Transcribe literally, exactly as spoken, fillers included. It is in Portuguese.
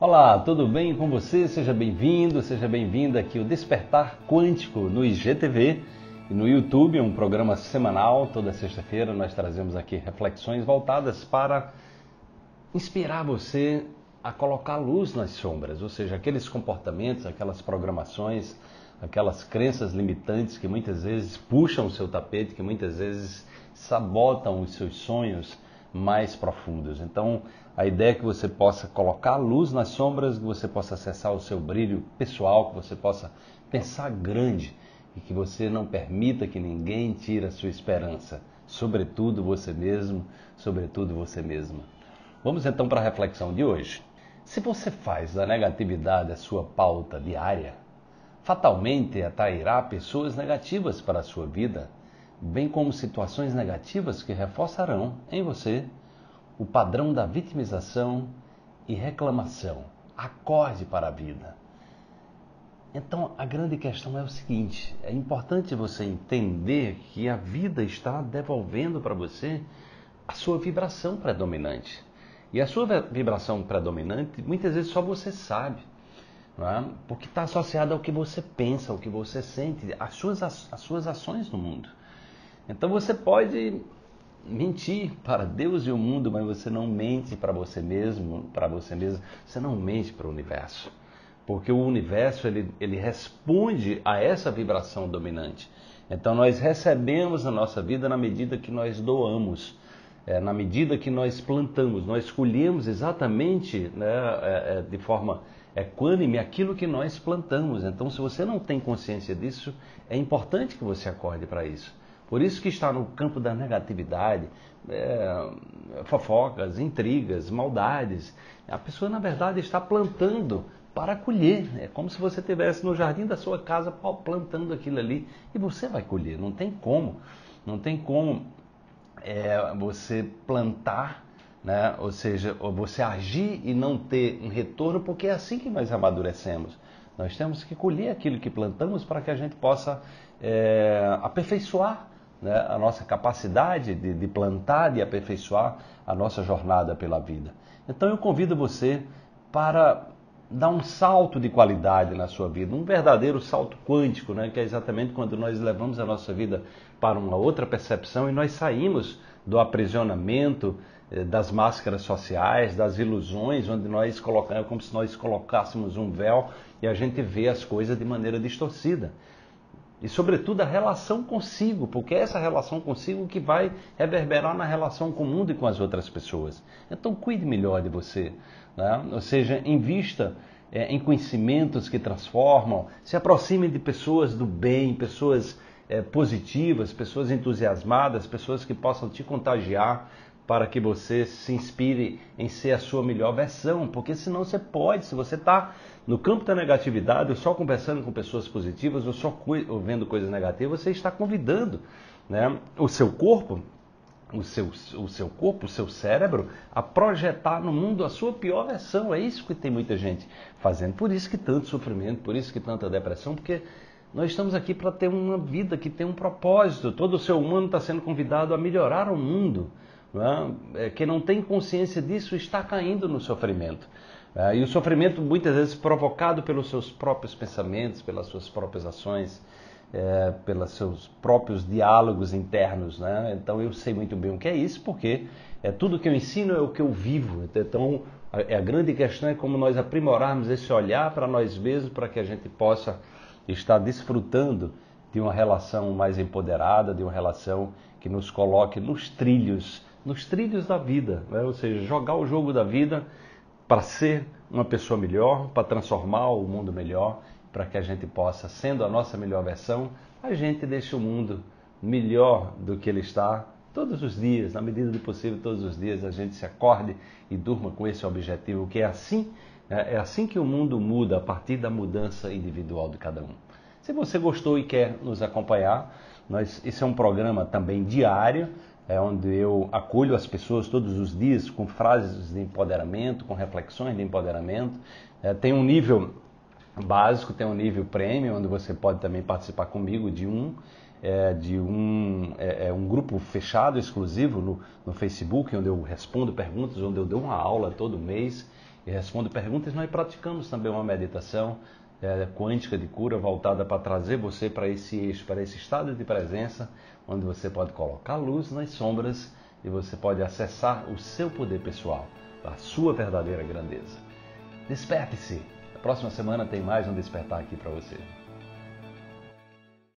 Olá, tudo bem com você? Seja bem-vindo, seja bem-vinda aqui ao Despertar Quântico no I G T V e no YouTube, um programa semanal. Toda sexta-feira nós trazemos aqui reflexões voltadas para inspirar você a colocar luz nas sombras, ou seja, aqueles comportamentos, aquelas programações, aquelas crenças limitantes que muitas vezes puxam o seu tapete, que muitas vezes sabotam os seus sonhos mais profundos. Então, a ideia é que você possa colocar luz nas sombras, que você possa acessar o seu brilho pessoal, que você possa pensar grande e que você não permita que ninguém tire a sua esperança, sobretudo você mesmo, sobretudo você mesma. Vamos então para a reflexão de hoje. Se você faz da negatividade a sua pauta diária, fatalmente atrairá pessoas negativas para a sua vida, bem como situações negativas que reforçarão em você o padrão da vitimização e reclamação. Acorde para a vida. Então, a grande questão é o seguinte: é importante você entender que a vida está devolvendo para você a sua vibração predominante. E a sua vibração predominante, muitas vezes só você sabe, não é? Porque está associada ao que você pensa, ao que você sente, às suas, às suas ações no mundo. Então você pode mentir para Deus e o mundo, mas você não mente para você mesmo, para você mesmo, você não mente para o universo. Porque o universo ele, ele responde a essa vibração dominante. Então nós recebemos a nossa vida na medida que nós doamos, é, na medida que nós plantamos, nós colhemos exatamente, né, é, é, de forma equânime aquilo que nós plantamos. Então, se você não tem consciência disso, é importante que você acorde para isso. Por isso que está no campo da negatividade, é, fofocas, intrigas, maldades. A pessoa, na verdade, está plantando para colher. É como se você estivesse no jardim da sua casa plantando aquilo ali e você vai colher. Não tem como. Não tem como é, você plantar, né? Ou seja, você agir e não ter um retorno, porque é assim que nós amadurecemos. Nós temos que colher aquilo que plantamos para que a gente possa é, aperfeiçoar, né, a nossa capacidade de, de plantar, de aperfeiçoar a nossa jornada pela vida. Então eu convido você para dar um salto de qualidade na sua vida, um verdadeiro salto quântico, né, que é exatamente quando nós levamos a nossa vida para uma outra percepção e nós saímos do aprisionamento eh, das máscaras sociais, das ilusões, onde nós colocamos, como se nós colocássemos um véu e a gente vê as coisas de maneira distorcida. E, sobretudo, a relação consigo, porque é essa relação consigo que vai reverberar na relação com o mundo e com as outras pessoas. Então, cuide melhor de você, né? Ou seja, invista é, em conhecimentos que transformam, se aproxime de pessoas do bem, pessoas é, positivas, pessoas entusiasmadas, pessoas que possam te contagiar para que você se inspire em ser a sua melhor versão, porque senão você pode, se você está no campo da negatividade, ou só conversando com pessoas positivas, ou só ou vendo coisas negativas, você está convidando, né, o seu corpo, o seu, o seu corpo, o seu cérebro, a projetar no mundo a sua pior versão. É isso que tem muita gente fazendo. Por isso que tanto sofrimento, por isso que tanta depressão, porque nós estamos aqui para ter uma vida que tem um propósito. Todo o ser humano está sendo convidado a melhorar o mundo. Não é? Quem não tem consciência disso está caindo no sofrimento. É, e o sofrimento muitas vezes provocado pelos seus próprios pensamentos, pelas suas próprias ações, é, pelos seus próprios diálogos internos, né? Então eu sei muito bem o que é isso, porque é, tudo que eu ensino é o que eu vivo. Então a, a grande questão é como nós aprimorarmos esse olhar para nós mesmos, para que a gente possa estar desfrutando de uma relação mais empoderada, de uma relação que nos coloque nos trilhos, nos trilhos da vida, né? Ou seja, jogar o jogo da vida para ser uma pessoa melhor, para transformar o mundo melhor, para que a gente possa, sendo a nossa melhor versão, a gente deixe o mundo melhor do que ele está todos os dias, na medida do possível, todos os dias a gente se acorde e durma com esse objetivo, que é assim, é assim que o mundo muda, a partir da mudança individual de cada um. Se você gostou e quer nos acompanhar, nós, esse é um programa também diário, é onde eu acolho as pessoas todos os dias com frases de empoderamento, com reflexões de empoderamento. É, tem um nível básico, tem um nível premium, onde você pode também participar comigo de um, é, de um, é, é um grupo fechado, exclusivo no, no Facebook, onde eu respondo perguntas, onde eu dou uma aula todo mês e respondo perguntas. Nós praticamos também uma meditação é, quântica de cura voltada para trazer você para esse eixo, para esse estado de presença, onde você pode colocar luz nas sombras e você pode acessar o seu poder pessoal, a sua verdadeira grandeza. Desperte-se! Na próxima semana tem mais um Despertar aqui para você.